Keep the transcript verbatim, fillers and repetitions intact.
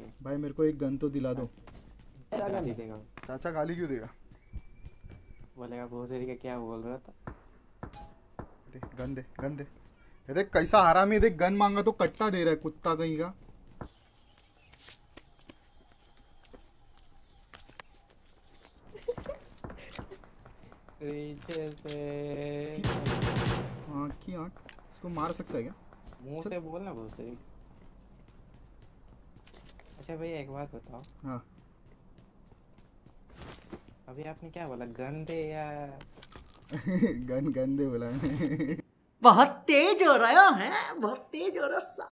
भाई मेरे को एक गन तो दिला दो। क्या गाली देगा? चाचा गाली क्यों देगा? बोलेगा भोसड़ी का क्या बोल रहा था। दे गन दे गन दे। ये देख कैसा हरामी है, देख गन मांगा तो कट्टा दे रहा है कुत्ता कहीं का। पीछे से इसकी आँख की आँख, इसको मार सकता है क्या? मुंह चल। से बोलना भोसड़ी। अच्छा भैया एक बात बताओ, हाँ। अभी आपने क्या बोला, गन दे या? गन गन दे बोला मैंने। बहुत तेज हो रहा है बहुत तेज हो रहा है।